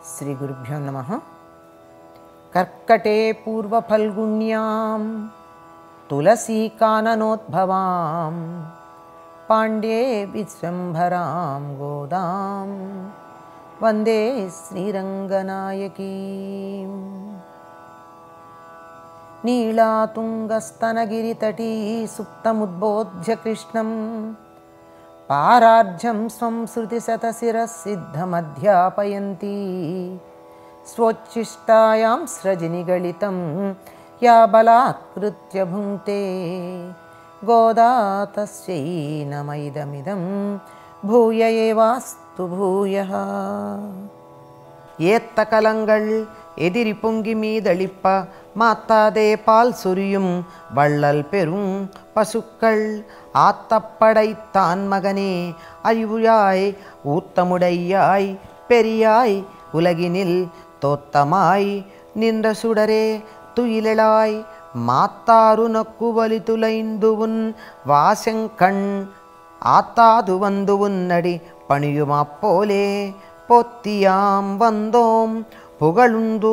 श्री गुरुभ्यो नमः। कर्कटे पूर्वफल्गुण्यां तुलसीकाननोद्भवां पाण्ड्ये विश्वम्भरां गोदां वन्दे श्रीरङ्गनायकीं। नीलातुङ्गस्तनगिरितटी सुप्तमुद्बोध्य कृष्णं पारार्ध्यं स्वं श्रुतिशतशिरःसिद्धमध्यापयन्ती स्वोच्छिष्टायां स्रजनिगलितं या बलात्कृत्य भुङ्क्ते गोदा तस्यै नमैदमिदं भूय एवास्तु भूयः। ஏத்தகலங்கள் எதிரி பொங்கி மீதளிப்ப மாத்தாதே பால் சொரியும் வள்ளல் பெரும் பசுக்கள் ஆத்தப்படைத்தான் மகனே அறிவுயாய் ஊத்தமுடையாய் பெரியாய் உலகினில் தோத்தமாய் நின்ற சுடரே துயிலெழாய் மாத்தாரு நக்கு வலிதுலைந்து உன் வாசங்கண் ஆத்தாது வந்து உன்னடி பணியுமாப்போலே பொத்தியாம் வந்தோம் புகழுந்து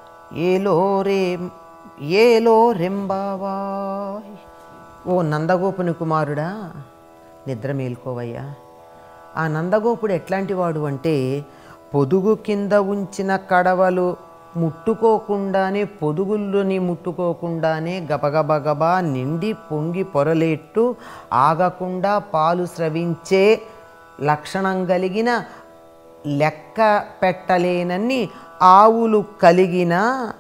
ఏలోరెంబావాయ్. ఓ నందగోపుని కుమారుడా, నిద్ర మేల్కోవయ్యా. ఆ నందగోపుడు ఎట్లాంటి వాడు అంటే పొదుగు కింద ఉంచిన కడవలు ముట్టుకోకుండానే, పొదుగుల్లోని ముట్టుకోకుండానే గబగబగబా నిండి పొంగి పొరలేట్టు ఆగకుండా పాలు స్రవించే లక్షణం కలిగిన, లెక్క పెట్టలేనన్ని ఆవులు కలిగిన,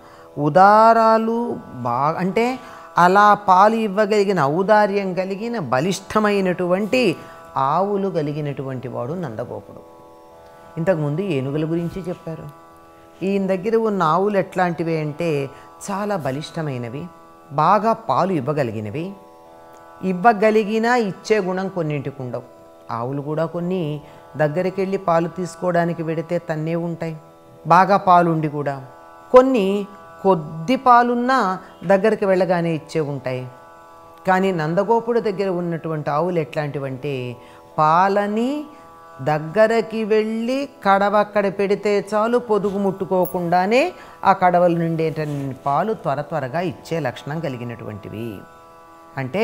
ఉదారాలు బాగా అంటే అలా పాలు ఇవ్వగలిగిన, ఔదార్యం కలిగిన, బలిష్టమైనటువంటి ఆవులు కలిగినటువంటి వాడు నందగోపుడు. ఇంతకుముందు ఏనుగుల గురించి చెప్పారు. ఈయన దగ్గర ఉన్న ఆవులు ఎట్లాంటివి అంటే చాలా బలిష్టమైనవి, బాగా పాలు ఇవ్వగలిగినవి. ఇవ్వగలిగినా ఇచ్చే గుణం కొన్నింటికి ఉండవు. ఆవులు కూడా కొన్ని దగ్గరికి వెళ్ళి పాలు తీసుకోవడానికి వెడితే తన్నే ఉంటాయి, బాగా పాలుండి కూడా. కొన్ని కొద్ది పాలున్నా దగ్గరికి వెళ్ళగానే ఇచ్చే ఉంటాయి. కానీ నందగోపుడు దగ్గర ఉన్నటువంటి ఆవులు ఎట్లాంటివంటే పాలని దగ్గరకి వెళ్ళి కడవ అక్కడ పెడితే చాలు, పొదుగు ముట్టుకోకుండానే ఆ కడవల నుండేటువంటి పాలు త్వరగా ఇచ్చే లక్షణం కలిగినటువంటివి. అంటే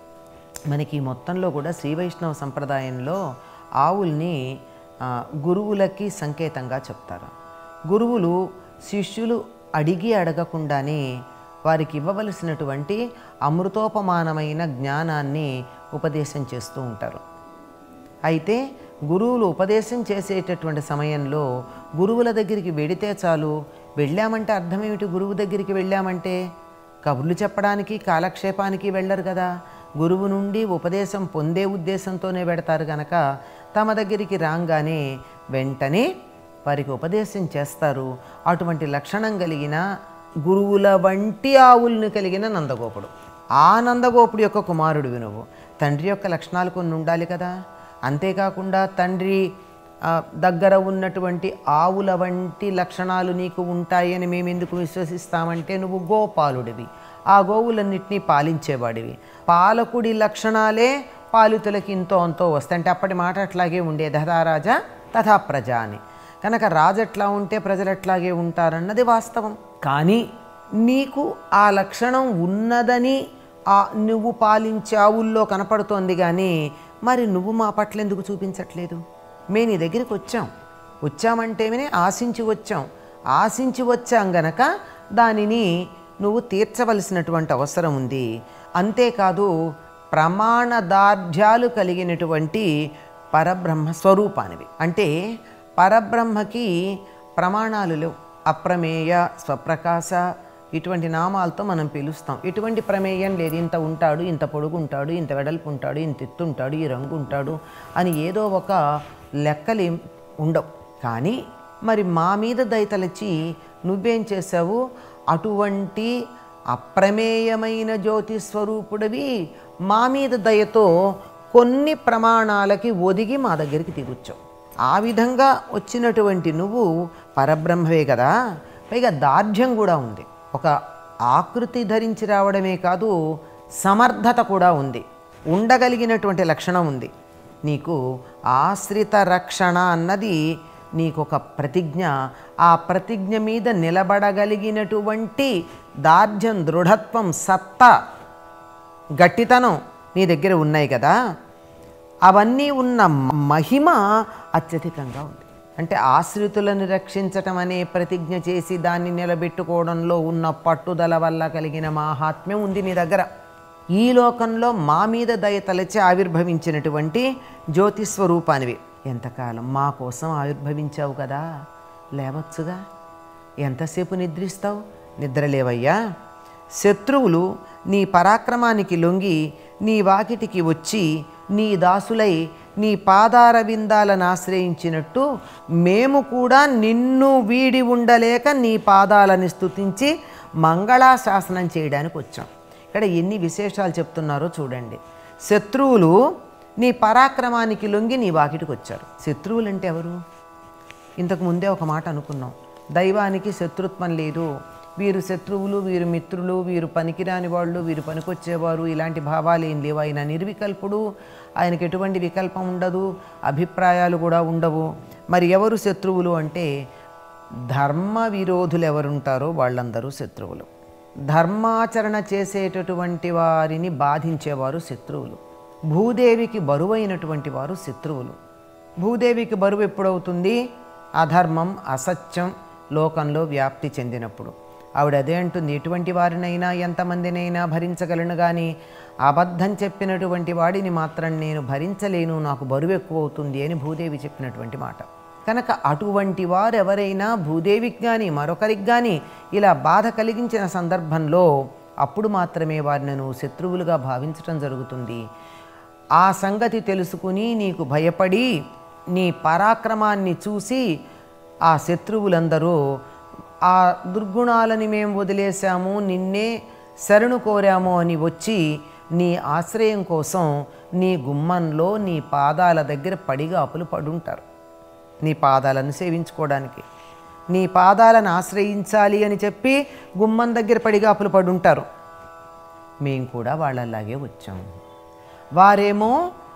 మనకి మొత్తంలో కూడా శ్రీ వైష్ణవ సంప్రదాయంలో ఆవుల్ని గురువులకి సంకేతంగా చెప్తారు. గురువులు శిష్యులు అడిగి అడగకుండానే వారికి ఇవ్వవలసినటువంటి అమృతోపమానమైన జ్ఞానాన్ని ఉపదేశం చేస్తూ ఉంటారు. అయితే గురువులు ఉపదేశం చేసేటటువంటి సమయంలో గురువుల దగ్గరికి వెడితే చాలు. వెళ్ళామంటే అర్థం ఏమిటి? గురువు దగ్గరికి వెళ్ళామంటే కబుర్లు చెప్పడానికి, కాలక్షేపానికి వెళ్ళరు కదా. గురువు నుండి ఉపదేశం పొందే ఉద్దేశంతోనే పెడతారు కనుక తమ దగ్గరికి రాగానే వెంటనే వారికి ఉపదేశం చేస్తారు. అటువంటి లక్షణం కలిగిన గురువుల వంటి ఆవుల్ని కలిగిన నందగోపుడు. ఆ నందగోపుడు యొక్క కుమారుడు నువ్వు. తండ్రి యొక్క లక్షణాలు కొన్ని ఉండాలి కదా. అంతేకాకుండా తండ్రి దగ్గర ఉన్నటువంటి ఆవుల వంటి లక్షణాలు నీకు ఉంటాయని మేము ఎందుకు విశ్వసిస్తామంటే నువ్వు గోపాలుడివి, ఆ గోవులన్నింటినీ పాలించేవాడివి. పాలకుడి లక్షణాలే పాలితులకి ఇంతో అంతో వస్తాయంటే అప్పటి మాట అట్లాగే ఉండే, తథా రాజా తథా ప్రజ అని. కనుక రాజు ఎట్లా ఉంటే ప్రజలు ఎట్లాగే ఉంటారన్నది వాస్తవం. కానీ నీకు ఆ లక్షణం ఉన్నదని నువ్వు పాలించే ఆవుల్లో కనపడుతోంది. కానీ మరి నువ్వు మా పట్ల ఎందుకు చూపించట్లేదు? మేము నీ దగ్గరికి వచ్చామంటేనే ఆశించి వచ్చాం గనక దానిని నువ్వు తీర్చవలసినటువంటి అవసరం ఉంది. అంతేకాదు ప్రమాణదార్ఢ్యాలు కలిగినటువంటి పరబ్రహ్మ స్వరూపానివి. అంటే పరబ్రహ్మకి ప్రమాణాలు లేవు. అప్రమేయ, స్వప్రకాశ ఇటువంటి నామాలతో మనం పిలుస్తాం. ఇటువంటి ప్రమేయం లేదు. ఇంత ఉంటాడు, ఇంత పొడుగుంటాడు, ఇంత వెడల్పు ఉంటాడు, ఇంత ఎత్తుంటాడు, ఈ రంగు ఉంటాడు అని ఏదో ఒక లెక్కలు ఉండవు. కానీ మరి మా మీద దయతలచి నువ్వేం చేసావు? అటువంటి అప్రమేయమైన జ్యోతి స్వరూపుడివి మా మీద దయతో కొన్ని ప్రమాణాలకి ఒదిగి మా దగ్గరికి దిగొచ్చావు. ఆ విధంగా వచ్చినటువంటి నువ్వు పరబ్రహ్మవే కదా. పైగా దార్ఢ్యం కూడా ఉంది. ఒక ఆకృతి ధరించి రావడమే కాదు, సమర్థత కూడా ఉంది, ఉండగలిగినటువంటి లక్షణం ఉంది. నీకు ఆశ్రిత రక్షణ అన్నది నీకొక ప్రతిజ్ఞ. ఆ ప్రతిజ్ఞ మీద నిలబడగలిగినటువంటి దార్ఢ్యం, దృఢత్వం, సత్తా, గట్టితనం నీ దగ్గర ఉన్నాయి కదా, అవన్నీ ఉన్న మహిమ అత్యధికంగా ఉంది. అంటే ఆశ్రితులను రక్షించటం అనే ప్రతిజ్ఞ చేసి దాన్ని నిలబెట్టుకోవడంలో ఉన్న పట్టుదల వల్ల కలిగిన మాహాత్మ్యం ఉంది నీ దగ్గర. ఈ లోకంలో మా మీద దయ తలచి ఆవిర్భవించినటువంటి జ్యోతిస్వరూపానివి. ఎంతకాలం మా కోసం ఆవిర్భవించావు కదా, లేవచ్చుగా. ఎంతసేపు నిద్రిస్తావు? నిద్రలేవయ్యా. శత్రువులు నీ పరాక్రమానికి లొంగి నీ వాకిటికి వచ్చి నీ దాసులై నీ పాదార విందాలను ఆశ్రయించినట్టు మేము కూడా నిన్ను వీడి ఉండలేక నీ పాదాలని స్తుతించి మంగళాశాసనం చేయడానికి వచ్చాం. ఇక్కడ ఎన్ని విశేషాలు చెప్తున్నారో చూడండి. శత్రువులు నీ పరాక్రమానికి లొంగి నీ వాకిటికి వచ్చారు. శత్రువులు అంటే ఎవరు? ఇంతకు ముందే ఒక మాట అనుకున్నాం, దైవానికి శత్రుత్వం లేదు, వీరు శత్రువులు, వీరు మిత్రులు, వీరు పనికిరాని వాళ్ళు, వీరు పనికొచ్చేవారు, ఇలాంటి భావాలు ఏం లేవు. ఆయన నిర్వికల్పుడు, ఆయనకి ఎటువంటి వికల్పం ఉండదు, అభిప్రాయాలు కూడా ఉండవు. మరి ఎవరు శత్రువులు అంటే ధర్మ విరోధులు ఎవరుంటారో వాళ్ళందరూ శత్రువులు. ధర్మాచరణ చేసేటటువంటి వారిని బాధించేవారు శత్రువులు. భూదేవికి బరువైనటువంటి వారు శత్రువులు. భూదేవికి బరువు ఎప్పుడవుతుంది? అధర్మం, అసత్యం లోకంలో వ్యాప్తి చెందినప్పుడు. ఆవిడ అదే అంటుంది, ఎటువంటి వారినైనా ఎంతమందినైనా భరించగలను, కానీ అబద్ధం చెప్పినటువంటి వాడిని మాత్రం నేను భరించలేను, నాకు బరువు ఎక్కువ అవుతుంది అని భూదేవి చెప్పినటువంటి మాట. కనుక అటువంటి వారు ఎవరైనా భూదేవికి కానీ మరొకరికి కానీ ఇలా బాధ కలిగించిన సందర్భంలో అప్పుడు మాత్రమే వారిని నువ్వు శత్రువులుగా భావించటం జరుగుతుంది. ఆ సంగతి తెలుసుకుని నీకు భయపడి నీ పరాక్రమాన్ని చూసి ఆ శత్రువులందరూ ఆ దుర్గుణాలని మేము వదిలేశాము, నిన్నే శరణు కోరాము అని వచ్చి నీ ఆశ్రయం కోసం నీ గుమ్మంలో నీ పాదాల దగ్గర పడిగాపులు పడుంటారు. నీ పాదాలను సేవించుకోవడానికి, నీ పాదాలను ఆశ్రయించాలి అని చెప్పి గుమ్మం దగ్గర పడిగాపులు పడుంటారు. మేము కూడా వాళ్ళలాగే వచ్చాము. వారేమో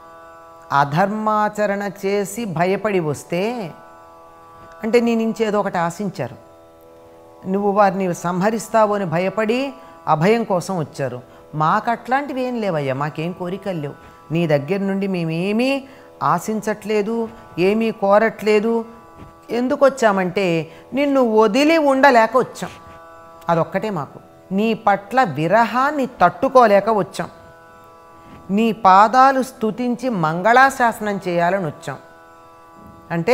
అధర్మాచరణ చేసి భయపడి వస్తే, అంటే నీ నుంచి ఏదో ఒకటి ఆశించారు, నువ్వు వారిని సంహరిస్తావు అని భయపడి అభయం కోసం వచ్చారు. మాకు అట్లాంటివి ఏం లేవయ్యా, మాకేం కోరికలు లేవు. నీ దగ్గర నుండి మేమేమీ ఆశించట్లేదు, ఏమీ కోరట్లేదు. ఎందుకు వచ్చామంటే నిన్ను వదిలి ఉండలేక వచ్చాం, అదొక్కటే మాకు. నీ పట్ల విరహాన్ని తట్టుకోలేక వచ్చాం. నీ పాదాలు స్తుతించి మంగళాశాసనం చేయాలని వచ్చాం. అంటే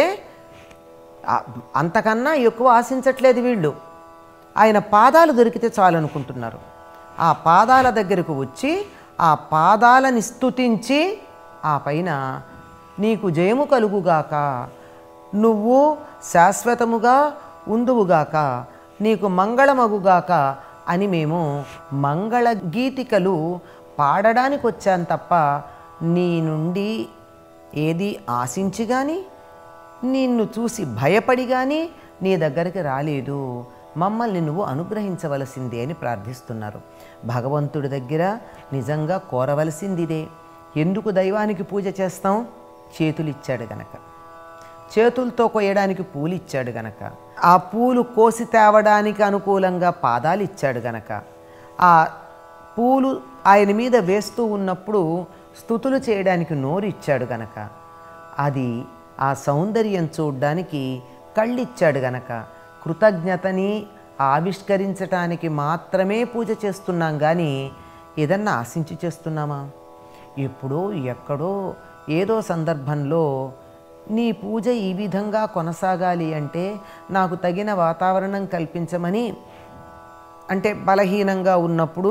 అంతకన్నా ఎక్కువ ఆశించట్లేదు వీళ్ళు. ఆయన పాదాలు దొరికితే చాలు అనుకుంటున్నారు. ఆ పాదాల దగ్గరకు వచ్చి ఆ పాదాలని స్తుతించి ఆ పైన నీకు జయము కలుగుగాక, నువ్వు శాశ్వతముగా ఉందువుగాక, నీకు మంగళమగుగాక అని మేము మంగళ గీతికలు పాడడానికి వచ్చాను తప్ప నీ నుండి ఏది ఆశించి కానీ నిన్ను చూసి భయపడి కానీ నీ దగ్గరికి రాలేదు. మమ్మల్ని నువ్వు అనుగ్రహించవలసిందే అని ప్రార్థిస్తున్నారు. భగవంతుడి దగ్గర నిజంగా కోరవలసిందిదే. ఎందుకు దైవానికి పూజ చేస్తాం? చేతులు ఇచ్చాడు గనక, చేతులతో కోయడానికి పూలు ఇచ్చాడు గనక, ఆ పూలు కోసి తేవడానికి అనుకూలంగా పాదాలు ఇచ్చాడు గనక, ఆ పూలు ఆయన మీద వేస్తూ ఉన్నప్పుడు స్తుతులు చేయడానికి నోరు ఇచ్చాడు గనక, అది ఆ సౌందర్యం చూడ్డానికి కళ్ళిచ్చాడు గనక, కృతజ్ఞతని ఆవిష్కరించటానికి మాత్రమే పూజ చేస్తున్నాం. కానీ ఏదన్నా ఆశించి చేస్తున్నామా? ఎప్పుడో ఎక్కడో ఏదో సందర్భంలో నీ పూజ ఈ విధంగా కొనసాగాలి అంటే నాకు తగిన వాతావరణం కల్పించమని, అంటే బలహీనంగా ఉన్నప్పుడు,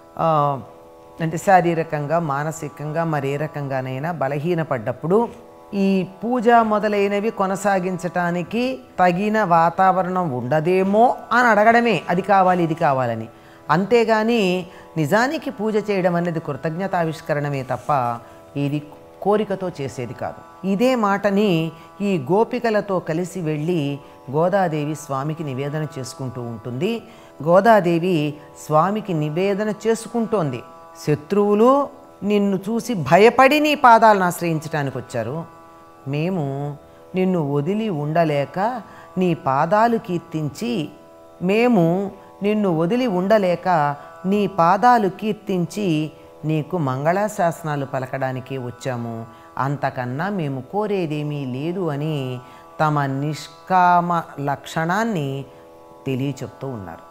అంటే శారీరకంగా మానసికంగా మరే రకంగానైనా బలహీనపడ్డప్పుడు ఈ పూజ మొదలైనవి కొనసాగించటానికి తగిన వాతావరణం ఉండదేమో అని అడగడమే, అది కావాలి ఇది కావాలని. అంతేగాని నిజానికి పూజ చేయడం అనేది కృతజ్ఞతావిష్కరణమే తప్ప ఇది కోరికతో చేసేది కాదు. ఇదే మాటని ఈ గోపికలతో కలిసి వెళ్ళి గోదాదేవి స్వామికి నివేదన చేసుకుంటూ ఉంటుంది. గోదాదేవి స్వామికి నివేదన చేసుకుంటోంది. శత్రువులు నిన్ను చూసి భయపడి నీ పాదాలను ఆశ్రయించడానికి వచ్చారు. మేము నిన్ను వదిలి ఉండలేక నీ పాదాలు కీర్తించి మేము నిన్ను వదిలి ఉండలేక నీ పాదాలు కీర్తించి నీకు మంగళాశాసనాలు పలకడానికి వచ్చాము, అంతకన్నా మేము కోరేదేమీ లేదు అని తమ నిష్కామ లక్షణాన్ని తెలియచెప్తూ ఉన్నారు.